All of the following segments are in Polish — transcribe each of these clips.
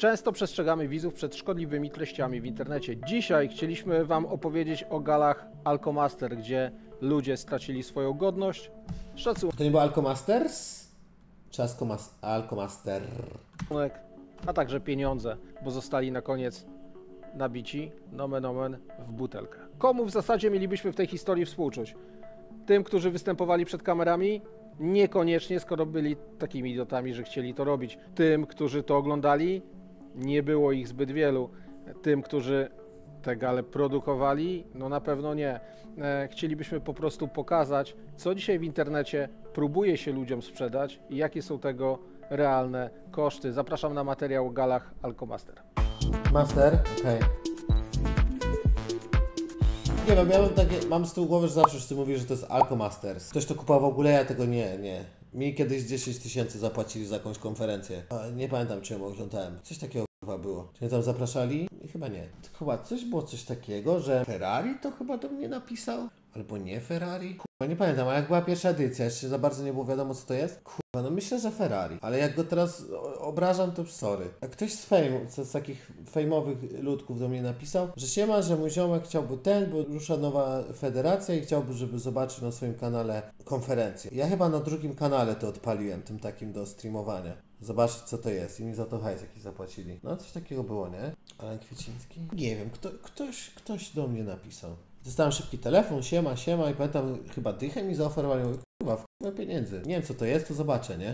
Często przestrzegamy widzów przed szkodliwymi treściami w internecie. Dzisiaj chcieliśmy Wam opowiedzieć o galach Alkomaster, gdzie ludzie stracili swoją godność, szacunek, To nie było Alkomasters? Czy Alkomaster? a także pieniądze, bo zostali na koniec nabici, nomen omen, w butelkę. Komu w zasadzie mielibyśmy w tej historii współczuć? Tym, którzy występowali przed kamerami? Niekoniecznie, skoro byli takimi idiotami, że chcieli to robić. Tym, którzy to oglądali? Nie było ich zbyt wielu. Tym, którzy te gale produkowali? No na pewno nie. Chcielibyśmy po prostu pokazać, co dzisiaj w internecie próbuje się ludziom sprzedać i jakie są tego realne koszty. Zapraszam na materiał o galach Alkomaster. Master? Okej. Nie no, mam z tyłu głowy, że zawsze ty mówisz, że to jest Alkomasters. Ktoś to kupował w ogóle, ja tego nie. Mi kiedyś 10 000 zapłacili za jakąś konferencję. Nie pamiętam, czy ją oglądałem. Coś takiego chyba było. Czy mnie tam zapraszali? Chyba nie. Chyba coś takiego, że Ferrari to chyba do mnie napisał? Albo nie Ferrari? Kurwa, nie pamiętam, a jak była pierwsza edycja, jeszcze za bardzo nie było wiadomo, co to jest? Kurwa, no myślę, że Ferrari. Ale jak go teraz obrażam, to sorry. Jak ktoś z takich fejmowych ludków do mnie napisał, że siema, że mój ziomek chciałby bo rusza nowa federacja i chciałby, żeby zobaczył na swoim kanale konferencję. Ja chyba na drugim kanale to odpaliłem, tym takim do streamowania. Zobaczyć, co to jest. I mi za to hajs jakiś zapłacili. No, coś takiego było, nie? Alan Kwieciński? Nie wiem, ktoś do mnie napisał. Dostałem szybki telefon, siema i pamiętam, chyba dychę mi zaoferowali. Mówię, kurwa, w pieniędzy. Nie wiem, co to jest, to zobaczę, nie?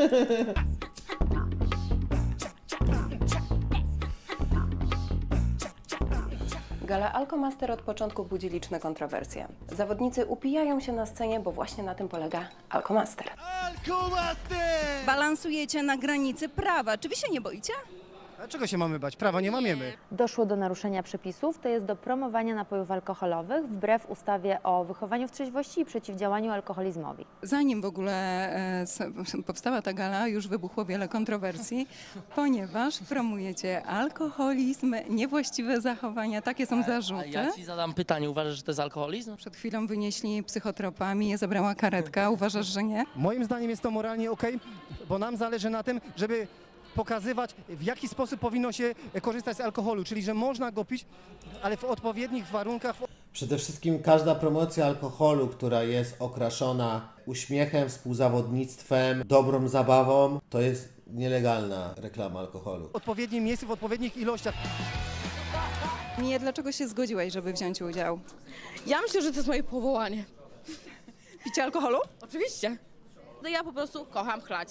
Gala Alkomaster od początku budzi liczne kontrowersje. Zawodnicy upijają się na scenie, bo właśnie na tym polega Alkomaster. Alkomaster! Balansujecie na granicy prawa. Czy wy się nie boicie? A czego się mamy bać? Prawa nie łamiemy. Doszło do naruszenia przepisów, to jest do promowania napojów alkoholowych wbrew ustawie o wychowaniu w trzeźwości i przeciwdziałaniu alkoholizmowi. Zanim w ogóle powstała ta gala, już wybuchło wiele kontrowersji, ponieważ promujecie alkoholizm, niewłaściwe zachowania, takie są zarzuty. Ja ci zadam pytanie, uważasz, że to jest alkoholizm? Przed chwilą wynieśli psychotropami, je zabrała karetka, uważasz, że nie? Moim zdaniem jest to moralnie okej, bo nam zależy na tym, żeby pokazywać, w jaki sposób powinno się korzystać z alkoholu, czyli że można go pić, ale w odpowiednich warunkach. Przede wszystkim każda promocja alkoholu, która jest okraszona uśmiechem, współzawodnictwem, dobrą zabawą, to jest nielegalna reklama alkoholu. W odpowiednim miejscu, w odpowiednich ilościach. Nie, dlaczego się zgodziłaś, żeby wziąć udział? Ja myślę, że to jest moje powołanie. Picie alkoholu? Oczywiście. No ja po prostu kocham chlać.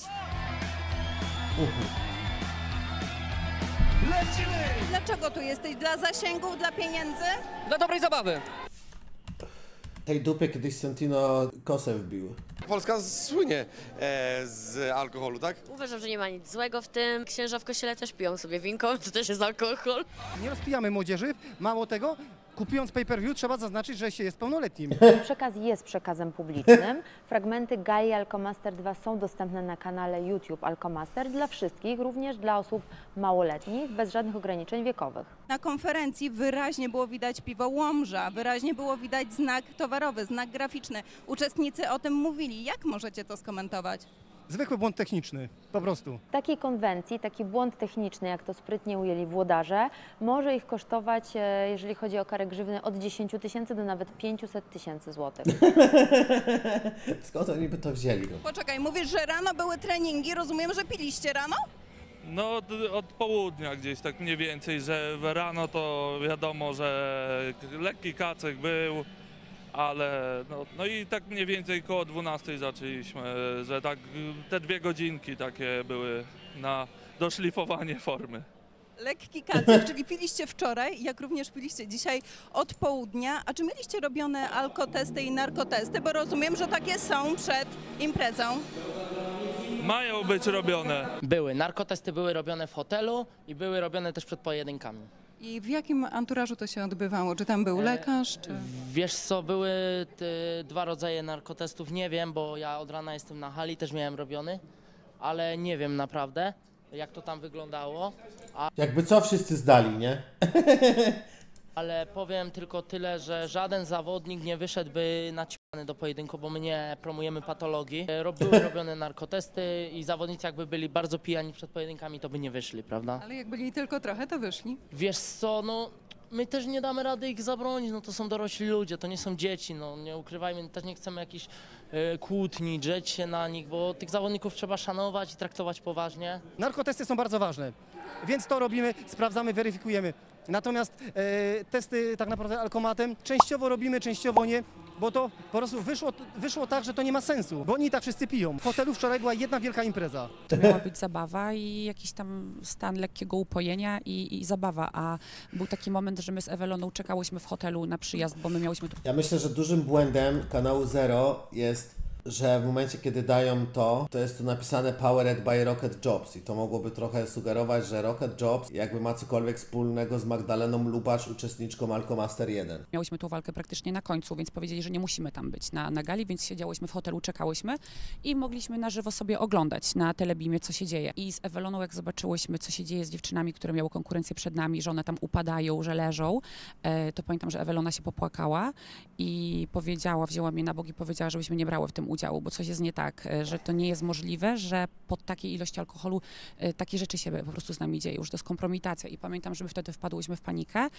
Lecimy! Dlaczego tu jesteś? Dla zasięgów, dla pieniędzy? Dla dobrej zabawy! Tej dupie kiedyś Santino kosę wbił. Polska słynie z alkoholu, tak? Uważam, że nie ma nic złego w tym. Księża w kościele też piją sobie winko, to też jest alkohol. Nie rozpijamy młodzieży, mało tego, kupując pay-per-view trzeba zaznaczyć, że się jest pełnoletnim. Przekaz jest przekazem publicznym. Fragmenty gali Alkomaster 2 są dostępne na kanale YouTube Alkomaster dla wszystkich, również dla osób małoletnich, bez żadnych ograniczeń wiekowych. Na konferencji wyraźnie było widać piwo Łomża, wyraźnie było widać znak towarowy, znak graficzny. Uczestnicy o tym mówili. Jak możecie to skomentować? Zwykły błąd techniczny, po prostu. W takiej konwencji, taki błąd techniczny, jak to sprytnie ujęli włodarze, może ich kosztować, jeżeli chodzi o karę grzywny, od 10 000 do nawet 500 000 złotych. Skąd oni by to wzięli? Poczekaj, mówisz, że rano były treningi, rozumiem, że piliście rano? No od południa gdzieś tak mniej więcej, że rano to wiadomo, że lekki kacek był, ale no i tak mniej więcej koło 12 zaczęliśmy, że tak te 2 godzinki takie były na doszlifowanie formy. Lekki kacek, czyli piliście wczoraj, jak również piliście dzisiaj od południa. A czy mieliście robione alkotesty i narkotesty? Bo rozumiem, że takie są przed imprezą. Mają być robione. Były. Narkotesty były robione w hotelu i były robione też przed pojedynkami. I w jakim anturażu to się odbywało? Czy tam był lekarz? Czy... Wiesz co, były 2 rodzaje narkotestów, nie wiem, bo ja od rana jestem na hali, też miałem robiony, ale nie wiem naprawdę, jak to tam wyglądało. Jakby co wszyscy zdali, nie? Ale powiem tylko tyle, że żaden zawodnik nie wyszedłby na do pojedynku, bo my nie promujemy patologii. Były robione narkotesty i zawodnicy jakby byli bardzo pijani przed pojedynkami, to by nie wyszli, prawda? Ale jak byli tylko trochę, to wyszli. Wiesz co, no my też nie damy rady ich zabronić, no to są dorośli ludzie, to nie są dzieci, no nie ukrywajmy, też nie chcemy jakichś kłótni, drzeć się na nich, bo tych zawodników trzeba szanować i traktować poważnie. Narkotesty są bardzo ważne, więc to robimy, sprawdzamy, weryfikujemy. Natomiast testy tak naprawdę alkomatem częściowo robimy, częściowo nie, bo to po prostu wyszło tak, że to nie ma sensu, bo oni tak wszyscy piją. W hotelu wczoraj była jedna wielka impreza. To miała być zabawa i jakiś tam stan lekkiego upojenia i zabawa, a był taki moment, że my z Eweloną czekałyśmy w hotelu na przyjazd, bo my miałyśmy tu... Ja myślę, że dużym błędem kanału Zero jest, że w momencie, kiedy dają to jest to napisane Powered by Rocket Jobs i to mogłoby trochę sugerować, że Rocket Jobs jakby ma cokolwiek wspólnego z Magdaleną Lubacz, uczestniczką Alkomaster 1. Miałyśmy tą walkę praktycznie na końcu, więc powiedzieli, że nie musimy tam być na gali, więc siedziałyśmy w hotelu, czekałyśmy i mogliśmy na żywo sobie oglądać na Telebimie, co się dzieje. I z Eweloną, jak zobaczyłyśmy, co się dzieje z dziewczynami, które miały konkurencję przed nami, że one tam upadają, że leżą, to pamiętam, że Ewelona się popłakała i powiedziała, wzięła mnie na bok i powiedziała, żebyśmy nie brały w tym udziału, bo coś jest nie tak, że to nie jest możliwe, że pod takiej ilości alkoholu takie rzeczy się po prostu z nami dzieją, że to jest kompromitacja. I pamiętam, że my wtedy wpadłyśmy w panikę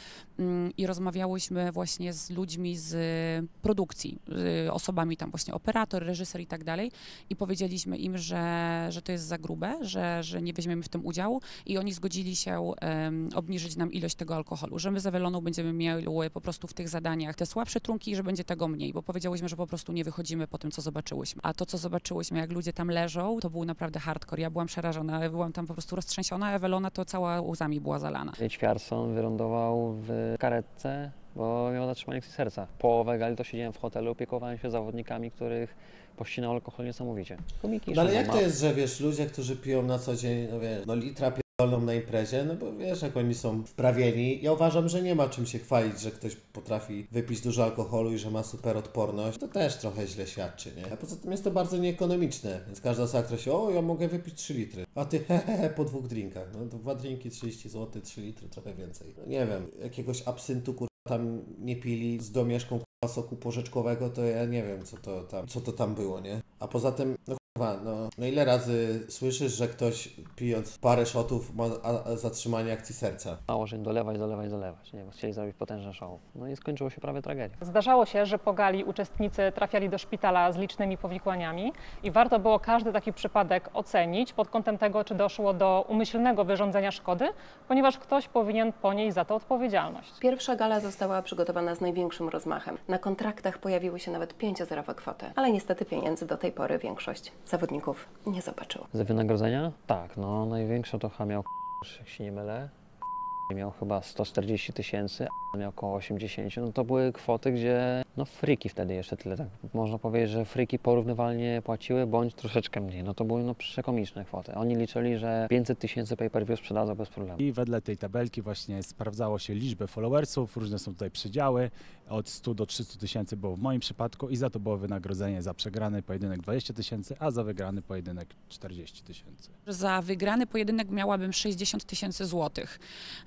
i rozmawiałyśmy właśnie z ludźmi z produkcji, osobami tam właśnie operator, reżyser i tak dalej i powiedzieliśmy im, że to jest za grube, że nie weźmiemy w tym udziału i oni zgodzili się obniżyć nam ilość tego alkoholu, że my z Eweloną będziemy miały po prostu w tych zadaniach te słabsze trunki i że będzie tego mniej, bo powiedziałyśmy, że po prostu nie wychodzimy po tym, co zobaczyłyśmy. A to, co zobaczyłyśmy, jak ludzie tam leżą, to był naprawdę hardcore. Ja byłam przerażona, byłam tam po prostu roztrzęsiona, Ewelona to cała łzami była zalana. Ćwiarson wylądował w karetce, bo miał zatrzymanie serca. Połowę gali to siedziałem w hotelu, opiekowałem się zawodnikami, których pościnał alkohol niesamowicie. Komiki, no ale jak to jest, że wiesz, ludzie, którzy piją na co dzień, no wiesz, no litra pierdolną na imprezie, no bo wiesz, jak oni są wprawieni. Ja uważam, że nie ma czym się chwalić, że ktoś potrafi wypić dużo alkoholu i że ma super odporność. To też trochę źle świadczy, nie? A poza tym jest to bardzo nieekonomiczne, więc każda osoba, która się, ja mogę wypić 3 litry, a ty po 2 drinkach. No to 2 drinki 30 zł, 3 litry, trochę więcej. No nie wiem, jakiegoś absyntu tam nie pili z domieszką soku porzeczkowego, to ja nie wiem, co to tam było, nie? A poza tym, no ile razy słyszysz, że ktoś pijąc parę shotów ma zatrzymanie akcji serca? Mało, że dolewać, nie? Bo chcieli zrobić potężne show. No i skończyło się prawie tragedią. Zdarzało się, że po gali uczestnicy trafiali do szpitala z licznymi powikłaniami i warto było każdy taki przypadek ocenić pod kątem tego, czy doszło do umyślnego wyrządzenia szkody, ponieważ ktoś powinien ponieść za to odpowiedzialność. Pierwsza gala została przygotowana z największym rozmachem. Na kontraktach pojawiły się nawet 5-zerowe kwoty, ale niestety pieniędzy do tej pory większość zawodników nie zobaczyło. Za wynagrodzenia? Tak, no największe to miał, jak się nie mylę, miał chyba 140 000, a miał około 80, no to były kwoty, gdzie no friki wtedy jeszcze tyle, tak można powiedzieć, że friki porównywalnie płaciły, bądź troszeczkę mniej, no to były no przekomiczne kwoty. Oni liczyli, że 500 000 pay-per-view sprzedadzą bez problemu. I wedle tej tabelki właśnie sprawdzało się liczbę followersów, różne są tutaj przedziały, od 100 do 300 000 było w moim przypadku i za to było wynagrodzenie za przegrany pojedynek 20 000, a za wygrany pojedynek 40 000. Za wygrany pojedynek miałabym 60 000 złotych,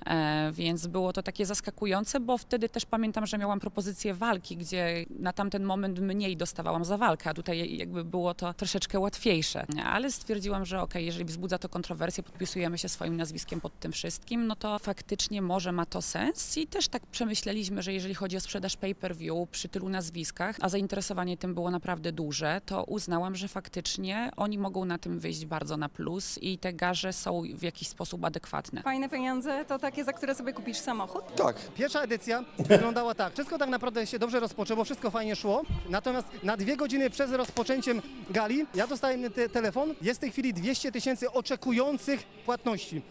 więc było to takie zaskakujące, bo wtedy też pamiętam, że miałam propozycję walki, gdzie na tamten moment mniej dostawałam za walkę, a tutaj jakby było to troszeczkę łatwiejsze. Ale stwierdziłam, że okej, jeżeli wzbudza to kontrowersję, podpisujemy się swoim nazwiskiem pod tym wszystkim, no to faktycznie może ma to sens i też tak przemyśleliśmy, że jeżeli chodzi o sprzedaż pay-per-view przy tylu nazwiskach, a zainteresowanie tym było naprawdę duże, to uznałam, że faktycznie oni mogą na tym wyjść bardzo na plus i te garze są w jakiś sposób adekwatne. Fajne pieniądze to takie, za które sobie kupisz samochód? Tak. Pierwsza edycja wyglądała tak. Wszystko tak naprawdę się dobrze rozpoczęło, wszystko fajnie szło. Natomiast na 2 godziny przed rozpoczęciem gali ja dostałem telefon. Jest w tej chwili 200 000 oczekujących płatności.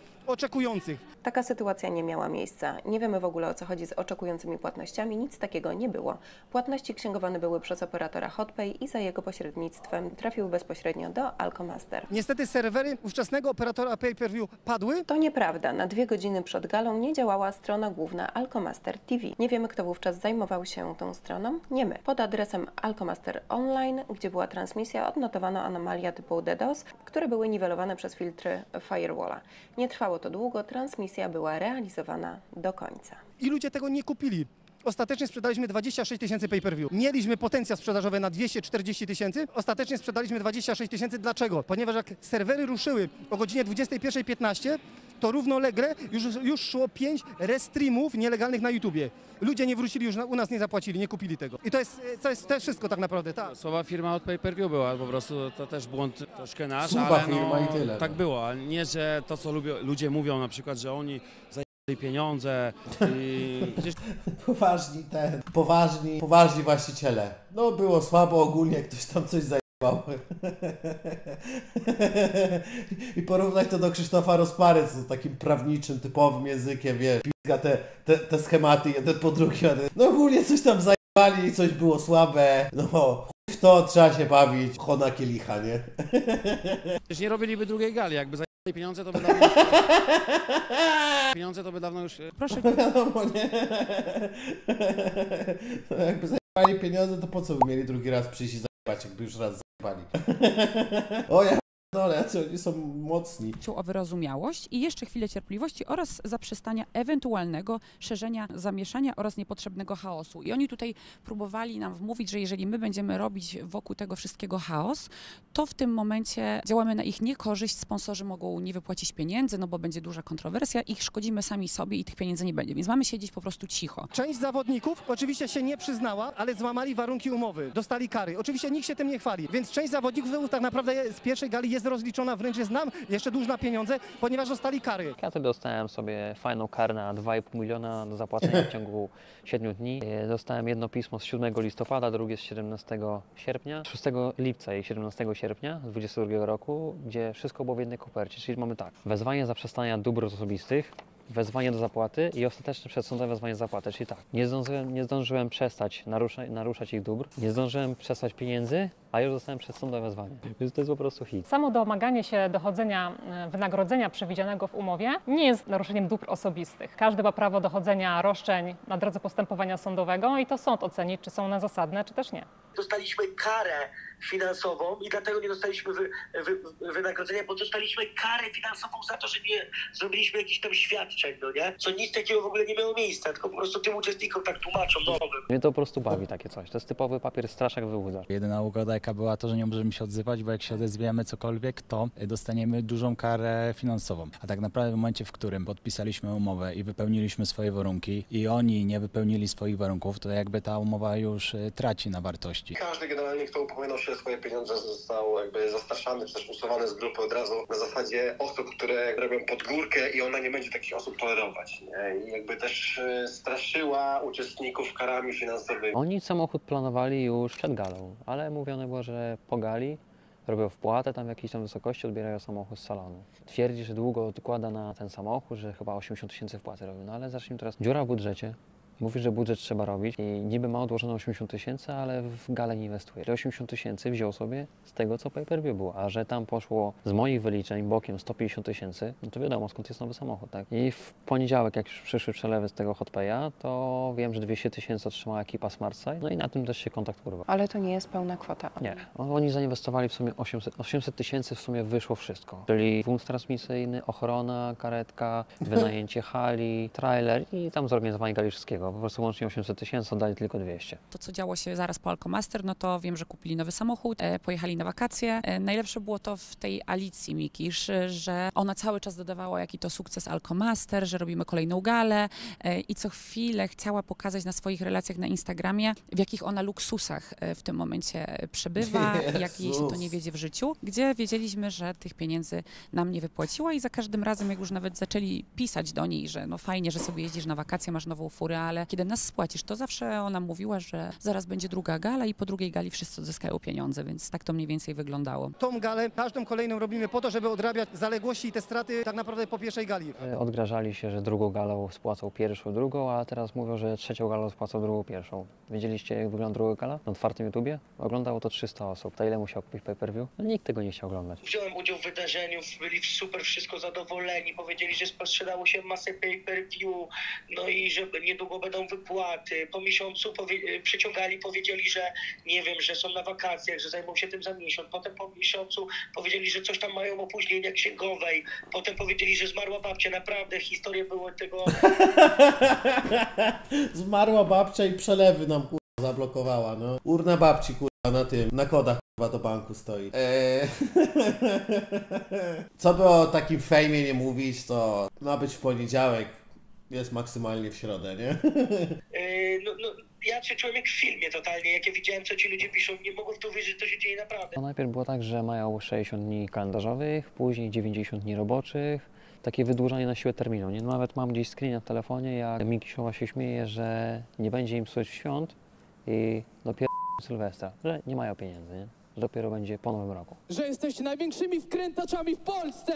Taka sytuacja nie miała miejsca. Nie wiemy w ogóle, o co chodzi z oczekującymi płatnościami. Nic takiego nie było. Płatności księgowane były przez operatora HotPay i za jego pośrednictwem trafiły bezpośrednio do Alkomaster. Niestety serwery ówczesnego operatora pay-per-view padły. To nieprawda. Na 2 godziny przed galą nie działała strona główna Alkomaster TV. Nie wiemy, kto wówczas zajmował się tą stroną. Nie my. Pod adresem Alkomaster Online, gdzie była transmisja, odnotowano anomalia typu DDoS, które były niwelowane przez filtry firewalla. Nie trwało to długo, transmisja była realizowana do końca. I ludzie tego nie kupili. ostatecznie sprzedaliśmy 26 tysięcy pay-per-view. Mieliśmy potencjał sprzedażowy na 240 tysięcy, ostatecznie sprzedaliśmy 26 tysięcy. Dlaczego? Ponieważ jak serwery ruszyły o godzinie 21:15, to równolegle już szło 5 restreamów nielegalnych na YouTubie. Ludzie nie wrócili, już u nas nie zapłacili, nie kupili tego. I to jest wszystko tak naprawdę, tak. Słaba firma od pay-per-view była, po prostu to też błąd troszkę nasz, Słaba ale firma i tyle, tak było. A nie, że to co ludzie mówią na przykład, że oni zajęli pieniądze i... Poważni właściciele. No było słabo ogólnie, ktoś tam coś zajebał. I porównać to do Krzysztofa Rozpary, co takim prawniczym, typowym językiem, wiesz, pizga te schematy jeden po drugim. No ogólnie coś tam zajebali i coś było słabe. No chuj w to trzeba się bawić. Chona kielicha, nie? Przecież nie robiliby drugiej gali, jakby zajęli pieniądze, to by dawno już... Pieniądze to by dawno już... Proszę. Wiadomo, nie? No, jakby zajebali pieniądze, to po co by mieli drugi raz przyjść i zajebać, jakby już raz zajebali. O ja oni są mocni. O wyrozumiałość i jeszcze chwilę cierpliwości oraz zaprzestania ewentualnego szerzenia zamieszania oraz niepotrzebnego chaosu. I oni tutaj próbowali nam wmówić, że jeżeli my będziemy robić wokół tego wszystkiego chaos, to w tym momencie działamy na ich niekorzyść, sponsorzy mogą nie wypłacić pieniędzy, no bo będzie duża kontrowersja, ich szkodzimy sami sobie i tych pieniędzy nie będzie, więc mamy siedzieć po prostu cicho. Część zawodników oczywiście się nie przyznała, ale złamali warunki umowy, dostali kary. Oczywiście nikt się tym nie chwali, więc część zawodników tak naprawdę z pierwszej gali jest rozliczona, wręcz jest nam jeszcze dłużna pieniądze, ponieważ dostali kary. Ja wtedy dostałem sobie fajną karę na 2,5 miliona do zapłacenia w ciągu 7 dni. Dostałem jedno pismo z 7 listopada, drugie z 17 sierpnia, 6 lipca i 17 sierpnia 2022 roku, gdzie wszystko było w jednej kopercie, czyli mamy tak, wezwanie zaprzestania dóbr osobistych, wezwanie do zapłaty i ostateczne przed sądem wezwanie do zapłaty, czyli tak, nie zdążyłem przestać naruszać ich dóbr, nie zdążyłem przestać pieniędzy, a już dostałem przed sądem wezwanie, więc to jest po prostu hit. Samo domaganie się dochodzenia wynagrodzenia przewidzianego w umowie nie jest naruszeniem dóbr osobistych. Każdy ma prawo dochodzenia roszczeń na drodze postępowania sądowego i to sąd oceni, czy są one zasadne, czy też nie. Dostaliśmy karę finansową i dlatego nie dostaliśmy wynagrodzenia, bo dostaliśmy karę finansową za to, że nie zrobiliśmy jakichś tam świadczeń, no nie? Co nic takiego w ogóle nie miało miejsca, tylko po prostu tym uczestnikom tak tłumaczą nowym. Mnie to po prostu bawi takie coś, to jest typowy papier straszak wyłudza. Jedyna ugoda jaka była to, że nie możemy się odzywać, bo jak się odezwiemy cokolwiek, to dostaniemy dużą karę finansową. A tak naprawdę w momencie, w którym podpisaliśmy umowę i wypełniliśmy swoje warunki i oni nie wypełnili swoich warunków, to jakby ta umowa już traci na wartości. Każdy generalnie, kto upominał się o swoje pieniądze, został jakby zastraszany, czy też usuwany z grupy od razu na zasadzie osób, które robią pod górkę i ona nie będzie takich osób tolerować. Nie? I jakby też straszyła uczestników karami finansowymi. Oni samochód planowali już przed galą, ale mówione było, że po gali robią wpłatę tam w jakiejś tam wysokości, odbierają samochód z salonu. Twierdzi, że długo odkłada na ten samochód, że chyba 80 tysięcy wpłaty robił. No ale zacznijmy teraz. Dziura w budżecie. Mówi, że budżet trzeba robić i niby ma odłożone 80 tysięcy, ale w galę nie inwestuje. 80 tysięcy wziął sobie z tego, co pay-per-view było, a że tam poszło z moich wyliczeń bokiem 150 tysięcy, no to wiadomo, skąd jest nowy samochód, tak? I w poniedziałek, jak już przyszły przelewy z tego hotpaya, to wiem, że 200 tysięcy otrzymała ekipa SmartSide, no i na tym też się kontakt urwał. Ale to nie jest pełna kwota. Nie, oni zainwestowali w sumie 800 tysięcy, w sumie wyszło wszystko. Czyli wóz transmisyjny, ochrona, karetka, wynajęcie hali, trailer i tam zorganizowanie gali wszystkiego. Po prostu łącznie 800 tysięcy, oddali tylko 200. To, co działo się zaraz po Alkomaster, no to wiem, że kupili nowy samochód, pojechali na wakacje. Najlepsze było to w tej Alicji Mikisz, że ona cały czas dodawała, jaki to sukces Alkomaster, że robimy kolejną galę i co chwilę chciała pokazać na swoich relacjach na Instagramie, w jakich ona luksusach w tym momencie przebywa, jak jej się to nie wiedzie w życiu, gdzie wiedzieliśmy, że tych pieniędzy nam nie wypłaciła i za każdym razem, jak już nawet zaczęli pisać do niej, że no fajnie, że sobie jeździsz na wakacje, masz nową furę, ale kiedy nas spłacisz, to zawsze ona mówiła, że zaraz będzie druga gala i po drugiej gali wszyscy odzyskają pieniądze, więc tak to mniej więcej wyglądało. Tą galę, każdą kolejną robimy po to, żeby odrabiać zaległości i te straty tak naprawdę po pierwszej gali. Odgrażali się, że drugą galą spłacą pierwszą, drugą, a teraz mówią, że trzecią galą spłacą drugą, pierwszą. Wiedzieliście, jak wygląda druga gala? Na otwartym YouTubie? Oglądało to 300 osób. To ile musiał kupić pay-per-view? No, nikt tego nie chciał oglądać. Wziąłem udział w wydarzeniu, byli super wszystko zadowoleni, powiedzieli, że sprzedało się masę pay-per-view, no i że niedługo będą wypłaty. Po miesiącu przyciągali, powiedzieli, że nie wiem, że są na wakacjach, że zajmą się tym za miesiąc. Potem po miesiącu powiedzieli, że coś tam mają opóźnienia księgowej. Potem powiedzieli, że zmarła babcia. Naprawdę historie były tego... Zmarła babcia i przelewy nam kurwa zablokowała, no. Urna babci kurwa na kodach kurwa do banku stoi. Co by o takim fejmie nie mówić, to ma być w poniedziałek, jest maksymalnie w środę, nie? Ja się czułem jak w filmie totalnie, jak ja widziałem, co ci ludzie piszą, nie mogłem w to wierzyć, że to się dzieje naprawdę. No najpierw było tak, że mają 60 dni kalendarzowych, później 90 dni roboczych, takie wydłużanie na siłę terminu. Nie? No nawet mam gdzieś screena w telefonie, jak Mikiszowa się śmieje, że nie będzie im psuć świąt i dopiero Sylwestra, że nie mają pieniędzy, nie? Że dopiero będzie po nowym roku. Że jesteście największymi wkrętaczami w Polsce!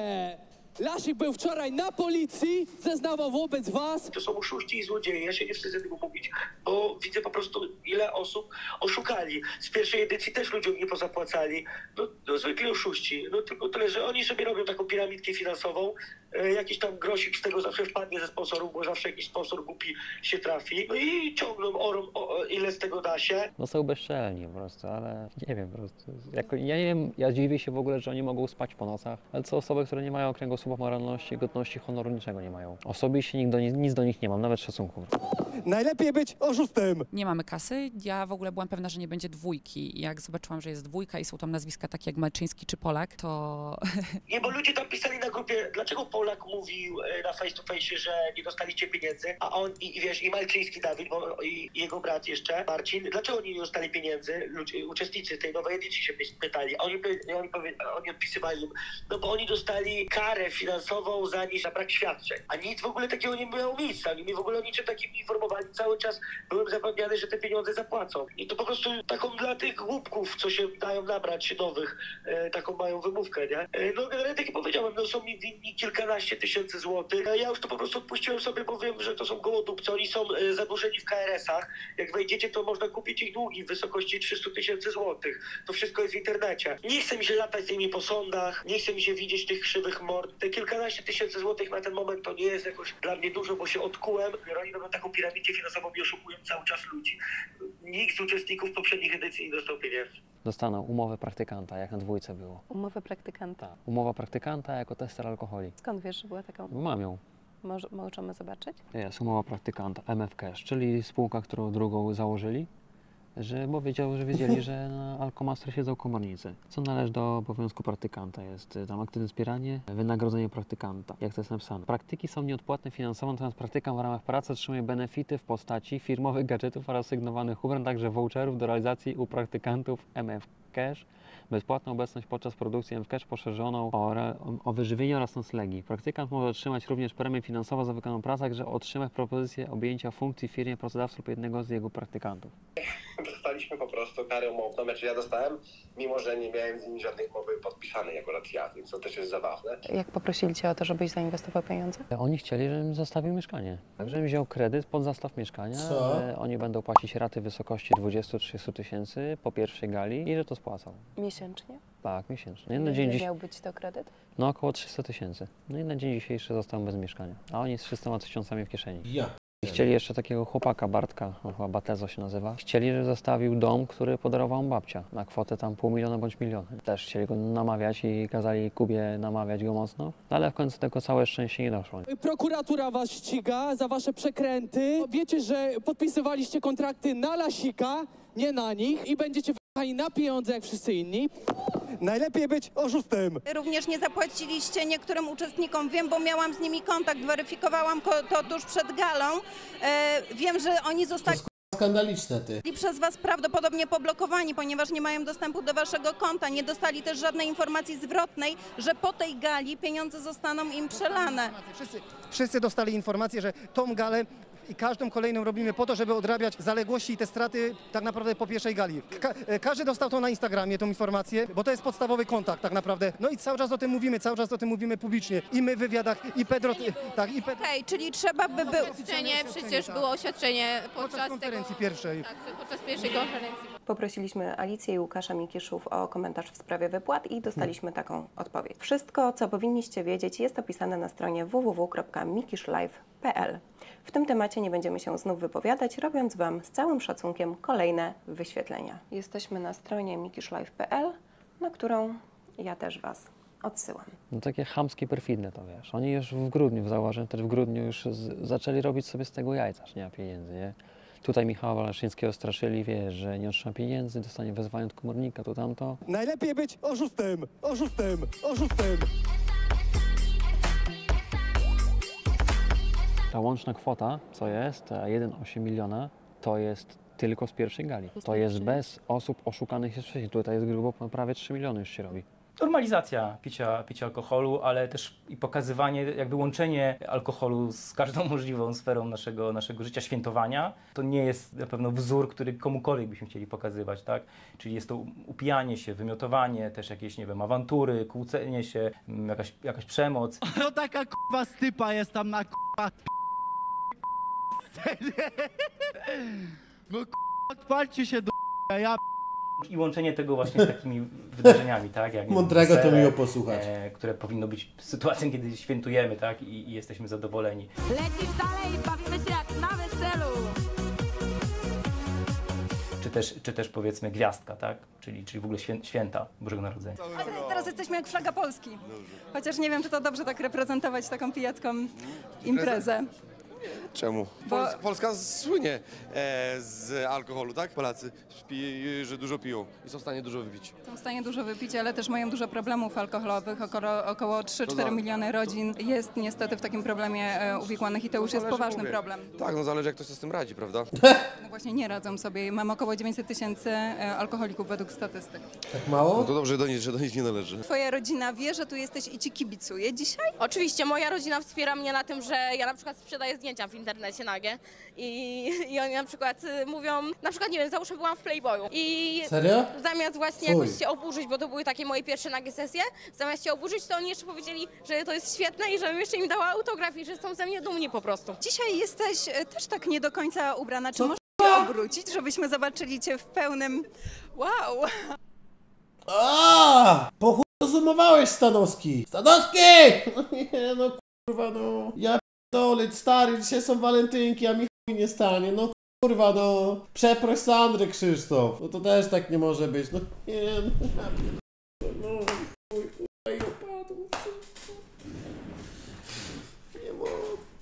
Lasik był wczoraj na policji, zeznawał wobec was. To są oszuści i złodzieje, ja się nie wstydzę tego mówić, bo widzę po prostu ile osób oszukali. Z pierwszej edycji też ludziom nie pozapłacali. No zwykli oszuści. No tylko tyle, że oni sobie robią taką piramidkę finansową, jakiś tam grosik z tego zawsze wpadnie ze sponsorów, bo zawsze jakiś sponsor głupi się trafi. No i ciągną ile z tego da się. No są bezczelni po prostu, ale nie wiem po prostu. Ja nie wiem, ja dziwię się w ogóle, że oni mogą spać po nocach, ale co osoby, które nie mają kręgosłupa moralności, godności, honoru, niczego nie mają. Osobiście nic do nich nie mam, nawet szacunku. Najlepiej być oszustem. Nie mamy kasy. Ja w ogóle byłam pewna, że nie będzie dwójki. Jak zobaczyłam, że jest dwójka i są tam nazwiska takie jak Malczyński czy Polak, to... Nie, bo ludzie tam pisali na grupie, dlaczego Polak mówił na face to face, że nie dostaliście pieniędzy, a on i Malczyński Dawid, i jego brat jeszcze, Marcin, dlaczego oni nie dostali pieniędzy? Uczestnicy tej nowej edycji się pytali, a oni odpisywali im, no bo oni dostali karę finansową za brak świadczeń, a nic w ogóle takiego nie miało miejsca, oni mnie w ogóle o niczym takim informowali, cały czas byłem zapewniany, że te pieniądze zapłacą. I to po prostu taką dla tych głupków, co się dają nabrać nowych, taką mają wymówkę, nie? No generalnie tak jak powiedziałem, no są mi winni kilkanaście tysięcy złotych. Ja już to po prostu odpuściłem sobie, bo wiem, że to są gołodupcy, oni są zadłużeni w KRS-ach. Jak wejdziecie, to można kupić ich długi w wysokości 300 tysięcy złotych. To wszystko jest w internecie. Nie chce mi się latać z nimi po sądach, nie chce mi się widzieć tych krzywych mord. Te kilkanaście tysięcy złotych na ten moment to nie jest jakoś dla mnie dużo, bo się odkułem. Oni robią taką piramidę finansową i oszukują cały czas ludzi. Nikt z uczestników poprzednich edycji nie dostał pieniędzy. Dostaną umowę praktykanta, jak na dwójce było. Umowę praktykanta? Tak. Umowa praktykanta jako tester alkoholi. Skąd wiesz, że była taka? Mam ją. Możemy zobaczyć? Jest umowa praktykanta, MF Cash, czyli spółka, którą drugą założyli, bo wiedzieli, że na Alkomaster siedzą komornicy. Co należy do obowiązku praktykanta? Jest tam aktywne wspieranie, wynagrodzenie praktykanta, jak to jest napisane. Praktyki są nieodpłatne finansowo, natomiast praktykant w ramach pracy otrzymuje benefity w postaci firmowych gadżetów oraz sygnowanych ubrań, także voucherów do realizacji u praktykantów MF Cash. Bezpłatną obecność podczas produkcji MF Cash poszerzoną o wyżywienie oraz noclegi. Praktykant może otrzymać również premię finansową za wykonaną pracę, także otrzymać propozycję objęcia funkcji w firmie pracodawcy lub jednego z jego praktykantów. Dostaliśmy po prostu karę umowną, znaczy ja dostałem, mimo że nie miałem z nimi żadnej umowy podpisanej akurat ja, więc to też jest zabawne. Jak poprosili cię o to, żebyś zainwestował pieniądze? Oni chcieli, żebym zostawił mieszkanie. Żebym wziął kredyt pod zastaw mieszkania, Co? że oni będą płacić raty w wysokości 20-30 tysięcy po pierwszej gali i że to spłacą. Miesięcznie? Tak, miesięcznie. Na Ile miał być to kredyt? No około 300 tysięcy. No i na dzień dzisiejszy zostałem bez mieszkania. A oni z 300 tysiącami w kieszeni. Ja. I chcieli jeszcze takiego chłopaka, Bartka, no chyba Batezo się nazywa. Chcieli, żeby zostawił dom, który podarował mu babcia na kwotę tam $500 000 bądź 1 000 000. Też chcieli go namawiać i kazali Kubie namawiać go mocno. No, ale w końcu tego całe szczęście nie doszło. Prokuratura was ściga za wasze przekręty. Wiecie, że podpisywaliście kontrakty na Lasika, nie na nich i będziecie wyjechani na pieniądze jak wszyscy inni. Najlepiej być oszustem. Również nie zapłaciliście niektórym uczestnikom, wiem, bo miałam z nimi kontakt, weryfikowałam to tuż przed galą. Wiem, że oni zostali skandaliczne, ty. przez was prawdopodobnie poblokowani, ponieważ nie mają dostępu do waszego konta. Nie dostali też żadnej informacji zwrotnej, że po tej gali pieniądze zostaną im przelane. Wszyscy dostali informację, że tą galę i każdą kolejną robimy po to, żeby odrabiać zaległości i te straty tak naprawdę po pierwszej gali. Każdy dostał to na Instagramie, tą informację, bo to jest podstawowy kontakt tak naprawdę. No i cały czas o tym mówimy, publicznie. I my w wywiadach, i Pedro, tak, i Pedro. Okej, czyli trzeba by było... Przecież było oświadczenie podczas tego konferencji pierwszej. Tak, podczas pierwszej konferencji. Poprosiliśmy Alicję i Łukasza Mikiszów o komentarz w sprawie wypłat i dostaliśmy taką odpowiedź. Wszystko, co powinniście wiedzieć, jest opisane na stronie www.mikiszlive.pl. W tym temacie nie będziemy się znów wypowiadać, robiąc Wam z całym szacunkiem kolejne wyświetlenia. Jesteśmy na stronie mikiszlive.pl, na którą ja też Was odsyłam. No takie chamskie, perfidne to, wiesz. Oni już w grudniu, zauważyłem, też w grudniu już zaczęli robić sobie z tego jajca, że nie ma pieniędzy, nie? Tutaj Michała Walaszyńskiego straszyli, wiesz, że nie otrzyma pieniędzy, dostanie wezwanie od komornika, to tamto. Najlepiej być oszustem, oszustem, oszustem. Ta łączna kwota, co jest, 1,8 miliona, to jest tylko z pierwszej gali. To jest bez osób oszukanych jeszcze wcześniej. Tutaj jest grubo prawie 3 miliony już się robi. Normalizacja picia alkoholu, ale też i pokazywanie, jakby łączenie alkoholu z każdą możliwą sferą naszego życia, świętowania. To nie jest na pewno wzór, który komukolwiek byśmy chcieli pokazywać, tak? Czyli jest to upijanie się, wymiotowanie, też jakieś, nie wiem, awantury, kłócenie się, jakaś przemoc. No taka k***a stypa jest tam na k***a no k***a, odpalcie się do ja I łączenie tego właśnie z takimi wydarzeniami, tak? Jak Mądrego to miło posłuchać. Które powinno być sytuacją, kiedy świętujemy, tak? I jesteśmy zadowoleni. Lecisz dalej, bawimy się jak na weselu. Czy też powiedzmy gwiazdka, tak? Czyli w ogóle święta Bożego Narodzenia. Teraz jesteśmy jak flaga Polski. Chociaż nie wiem, czy to dobrze tak reprezentować taką pijacką imprezę. Czemu? Bo... Polska słynie z alkoholu, tak? Polacy, że dużo piją i są w stanie dużo wypić. Są w stanie dużo wypić, ale też mają dużo problemów alkoholowych. Około 3-4 miliony rodzin jest niestety w takim problemie uwikłanych i to już jest poważny problem. Tak, no zależy jak ktoś sobie z tym radzi, prawda? No właśnie nie radzą sobie. Mam około 900 000 alkoholików według statystyk. Tak mało? No to dobrze, że do nich nie należy. Twoja rodzina wie, że tu jesteś i ci kibicuje dzisiaj? Oczywiście, moja rodzina wspiera mnie na tym, że ja na przykład sprzedaję zdjęcia w internecie nagie i oni na przykład mówią, na przykład nie wiem, załóżmy byłam w Playboyu i Serio? zamiast właśnie jakoś się oburzyć, bo to były takie moje pierwsze nagie sesje, zamiast się oburzyć, to oni jeszcze powiedzieli, że to jest świetne i żebym jeszcze im dała autograf i że są ze mnie dumni po prostu. Dzisiaj jesteś też tak nie do końca ubrana, czy możesz się obrócić, żebyśmy zobaczyli cię w pełnym wow. Po chuj rozumowałeś, Stanowski! Stanowski! No nie, no kurwa, no. Ja p***dolę, stary, dzisiaj są walentynki, a mi chuj nie stanie, no kurwa, no. Przeproś Sandrę, Krzysztof. No to też tak nie może być, no nie, no chuj, kurwa, i opadł. Nie mogę.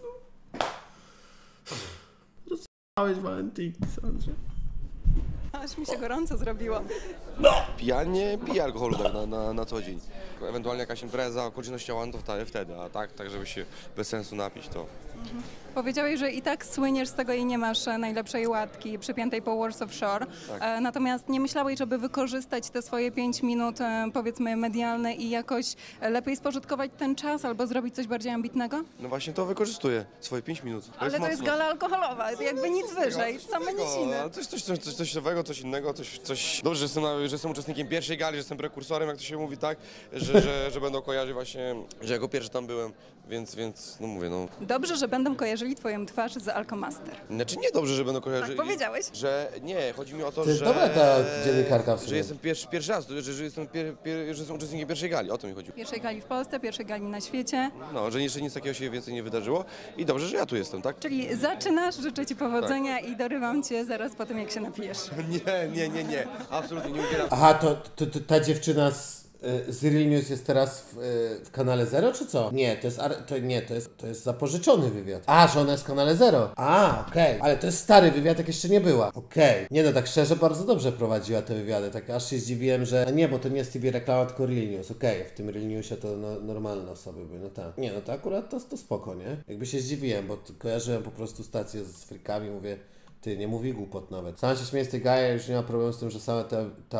Rozumowałeś walentynki, Sandrze. Aż mi się gorąco zrobiło. Pijanie pije alkoholu tak na co dzień. Ewentualnie jakaś impreza, okolicznościowa, no to wtedy, a tak żeby się bez sensu napić, to... Powiedziałeś, że i tak słyniesz z tego i nie masz najlepszej łatki przypiętej po Warsaw Shore. Tak. Natomiast nie myślałeś, żeby wykorzystać te swoje 5 minut, powiedzmy, medialne i jakoś lepiej spożytkować ten czas albo zrobić coś bardziej ambitnego? No właśnie to wykorzystuję, swoje 5 minut. Ale to jest gala alkoholowa, to jakby nic wyżej, same nisiny. Coś nowego, coś innego, coś... Dobrze, że jestem uczestnikiem pierwszej gali, że jestem prekursorem, jak to się mówi, tak? Że będą kojarzyć właśnie, że jako pierwszy tam byłem, więc no mówię, no... Dobrze, że będą kojarzyli twoją twarz z Alkomaster. Znaczy nie dobrze, że będą kojarzyli... Tak powiedziałeś? Że nie, chodzi mi o to, To jest że... dobra ta dziennikarka w sumie. Że jestem pierwszy raz, że jestem uczestnikiem pierwszej gali, o to mi chodziło. Pierwszej gali w Polsce, pierwszej gali na świecie. No, że jeszcze nic takiego się więcej nie wydarzyło i dobrze, że ja tu jestem, tak? Czyli zaczynasz, życzę ci powodzenia i dorywam cię zaraz po tym, jak się napijesz. Nie, absolutnie nie ubieram. Aha, to ta dziewczyna z Real News jest teraz w kanale Zero, czy co? Nie, to jest zapożyczony wywiad. A, że ona jest w kanale Zero. A, okej. Ale to jest stary wywiad, jak jeszcze nie była. Okej. Nie no, tak szczerze, bardzo dobrze prowadziła te wywiady. Tak aż się zdziwiłem, że... A nie, bo to nie jest TV reklama, tylko Real News. Okej, w tym Real Newsie to normalne osoby były, no tak. Nie, no to akurat to spoko, nie? Jakby się zdziwiłem, bo kojarzyłem po prostu stację z frikami, mówię... Ty, nie mówi głupot nawet. Sam się śmieję z tej gaja, już nie ma problemu z tym, że same tam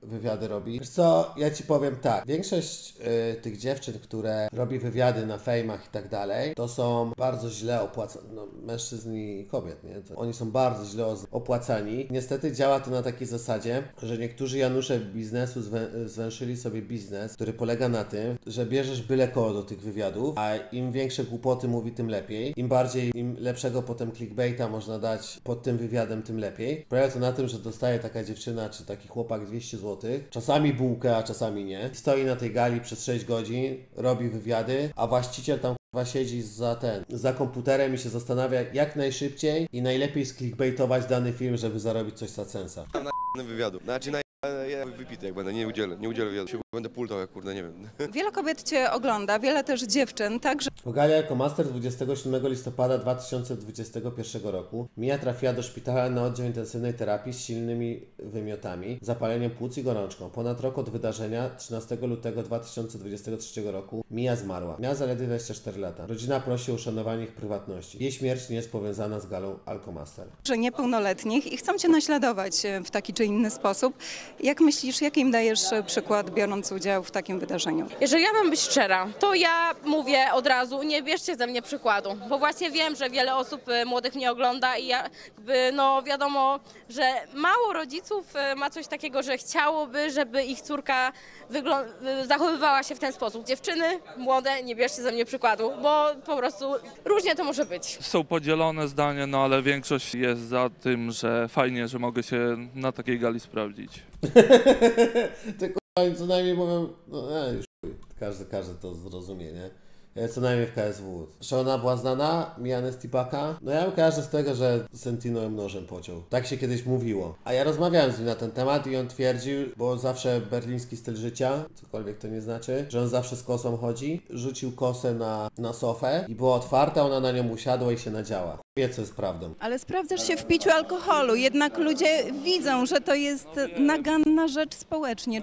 wywiady robi? Wiesz co, ja ci powiem tak. Większość tych dziewczyn, które robi wywiady na fejmach i tak dalej, to są bardzo źle opłacani, no, mężczyzn i kobiet, nie? To oni są bardzo źle opłacani. Niestety działa to na takiej zasadzie, że niektórzy Janusze biznesu zwęszyli sobie biznes, który polega na tym, że bierzesz byle koło do tych wywiadów, a im większe głupoty mówi, tym lepiej. Im lepszego potem clickbaita można dać pod tym wywiadem, tym lepiej. Polega to na tym, że dostaje taka dziewczyna czy taki chłopak 200 zł, czasami bułkę, a czasami nie. Stoi na tej gali przez 6 godzin, robi wywiady, a właściciel tam siedzi za komputerem i się zastanawia, jak najszybciej i najlepiej sklickbaitować dany film, żeby zarobić coś za censa. Na wywiadu. Znaczy ja wypity jak będę, nie udzielę wywiadu. Się będę pultał, jak kurde, nie wiem. Wiele kobiet Cię ogląda, wiele też dziewczyn, także... Po gali Alkomaster 27 listopada 2021 roku Mia trafiła do szpitala na oddział intensywnej terapii z silnymi wymiotami, zapaleniem płuc i gorączką. Ponad rok od wydarzenia, 13 lutego 2023 roku, Mia zmarła. Miała zaledwie 24 lata. Rodzina prosi o uszanowanie ich prywatności. Jej śmierć nie jest powiązana z galą Alkomaster. ...że niepełnoletnich i chcą Cię naśladować w taki czy inny sposób. Jak myślisz, jaki im dajesz przykład, biorąc udział w takim wydarzeniu? Jeżeli ja mam być szczera, to ja mówię od razu, nie bierzcie ze mnie przykładu, bo właśnie wiem, że wiele osób młodych mnie ogląda i jakby, no wiadomo, że mało rodziców ma coś takiego, że chciałoby, żeby ich córka zachowywała się w ten sposób. Dziewczyny młode, nie bierzcie ze mnie przykładu, bo po prostu różnie to może być. Są podzielone zdania, no ale większość jest za tym, że fajnie, że mogę się na takiej gali sprawdzić. Te k***a co najmniej mówią, no już każdy to zrozumie, nie? Co najmniej w KSW. Że ona była znana, Miany Stipaka. No ja ją kojarzę z tego, że Sentino ją nożem pociął. Tak się kiedyś mówiło. A ja rozmawiałem z nim na ten temat i on twierdził, bo zawsze berliński styl życia, cokolwiek to nie znaczy, że on zawsze z kosą chodzi, rzucił kosę na sofę i była otwarta, ona na nią usiadła i się nadziała. Wie, co jest prawdą. Ale sprawdzasz się w piciu alkoholu, jednak ludzie widzą, że to jest naganna rzecz społecznie.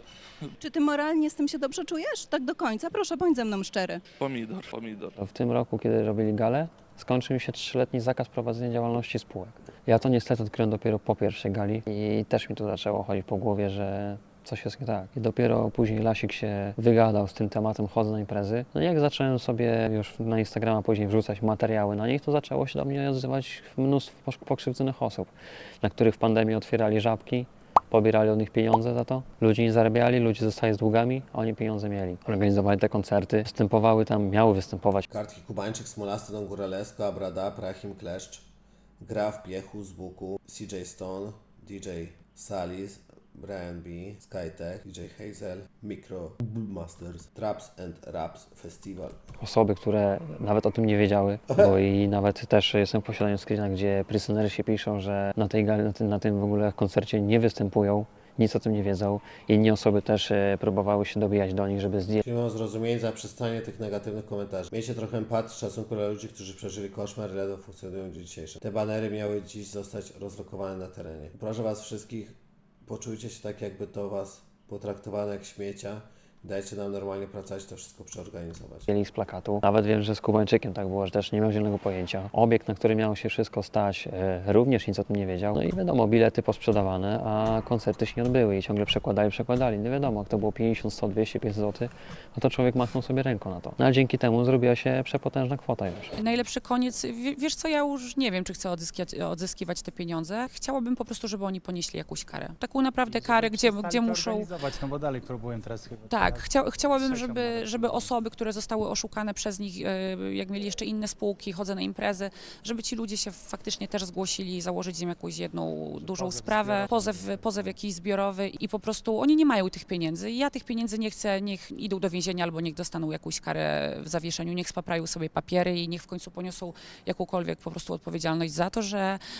Czy ty moralnie z tym się dobrze czujesz? Tak do końca? Proszę, bądź ze mną szczery. Pomidor. W tym roku, kiedy robili galę, skończył mi się 3-letni zakaz prowadzenia działalności spółek. Ja to niestety odkryłem dopiero po pierwszej gali i też mi to zaczęło chodzić po głowie, że coś jest nie tak. I dopiero później Lasik się wygadał z tym tematem, chodzę na imprezy. No i jak zacząłem sobie już na Instagrama później wrzucać materiały na nich, to zaczęło się do mnie odzywać mnóstwo pokrzywdzonych osób, na których w pandemii otwierali żabki, pobierali od nich pieniądze za to. Ludzie nie zarabiali, ludzie zostali z długami, a oni pieniądze mieli. Organizowali te koncerty, występowały tam, miały występować. Kartki Kubańczyk, Smolasty, Don Góralesko, Abrada, Prachim, Kleszcz, Graf, Piechu, z Buku, CJ Stone, DJ Salis, Brian B, Skytech, DJ Hazel, Micro, Masters, Traps and Raps Festival. Osoby, które nawet o tym nie wiedziały, bo i nawet też jestem w posiadaniu screena, gdzie prisonerzy piszą, że na tej gali, na tym w ogóle koncercie nie występują, nic o tym nie wiedzą. Inni osoby też próbowały się dobijać do nich, żeby zdjąć. Mam zrozumienie za przestanie tych negatywnych komentarzy. Miejcie trochę empatii, szacunku dla ludzi, którzy przeżyli koszmar i ledwo funkcjonują dziś dzisiejsze. Te banery miały dziś zostać rozlokowane na terenie. Proszę was wszystkich, poczujcie się tak, jakby to was potraktowano jak śmiecia. Dajcie nam normalnie pracować, to wszystko przeorganizować. Mieli z plakatu. Nawet wiem, że z Kubańczykiem tak było, że też nie miał zielonego pojęcia. Obiekt, na który miało się wszystko stać, również nic o tym nie wiedział. No i wiadomo, bilety posprzedawane, a koncerty się nie odbyły i ciągle przekładali. Nie wiadomo, jak to było 50, 100, 200, 500 zł, no to człowiek machnął sobie ręką na to. No ale dzięki temu zrobiła się przepotężna kwota już. Najlepszy koniec, wiesz co, ja już nie wiem, czy chcę odzyskiwać te pieniądze. Chciałabym po prostu, żeby oni ponieśli jakąś karę. Taką naprawdę karę, gdzie muszą... No bo dalej próbuję teraz chyba. Tak, chciałabym, żeby osoby, które zostały oszukane przez nich, jak mieli jeszcze inne spółki, chodzę na imprezy, żeby ci ludzie się faktycznie też zgłosili, założyć im jakąś jedną dużą sprawę, pozew jakiś zbiorowy i po prostu oni nie mają tych pieniędzy. Ja tych pieniędzy nie chcę, niech idą do więzienia albo niech dostaną jakąś karę w zawieszeniu, niech spaprają sobie papiery i niech w końcu poniosą jakąkolwiek po prostu odpowiedzialność za to,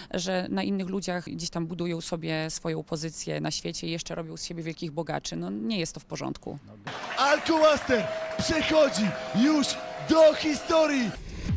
że na innych ludziach gdzieś tam budują sobie swoją pozycję na świecie i jeszcze robią z siebie wielkich bogaczy. No nie jest to w porządku. Alkomaster przechodzi już do historii!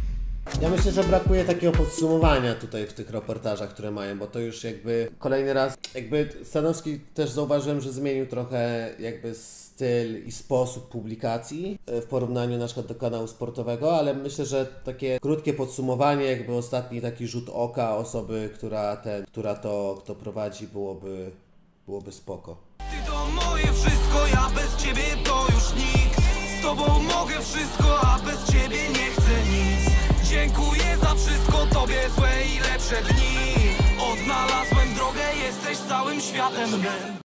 Ja myślę, że brakuje takiego podsumowania tutaj w tych reportażach, które mają, bo to już jakby kolejny raz, jakby Stanowski też zauważyłem, że zmienił trochę jakby styl i sposób publikacji w porównaniu na przykład do kanału sportowego, ale myślę, że takie krótkie podsumowanie, jakby ostatni taki rzut oka osoby, która to prowadzi, byłoby spoko. moje wszystko, ja bez ciebie to już nikt. Z tobą mogę wszystko, a bez ciebie nie chcę nic. Dziękuję za wszystko, tobie złe i lepsze dni. Odnalazłem drogę, jesteś całym światem.